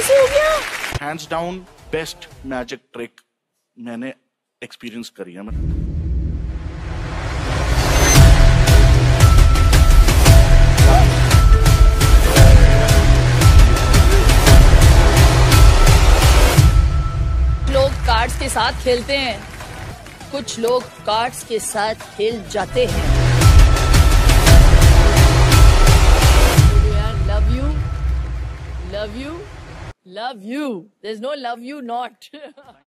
कैसे हो गया? Hands down best magic trick मैंने एक्सपीरियंस करी है। मैं लोग कार्ड्स के साथ खेलते हैं, कुछ लोग कार्ड्स के साथ खेल जाते हैं। Love you, love you, love you. There's no love you not.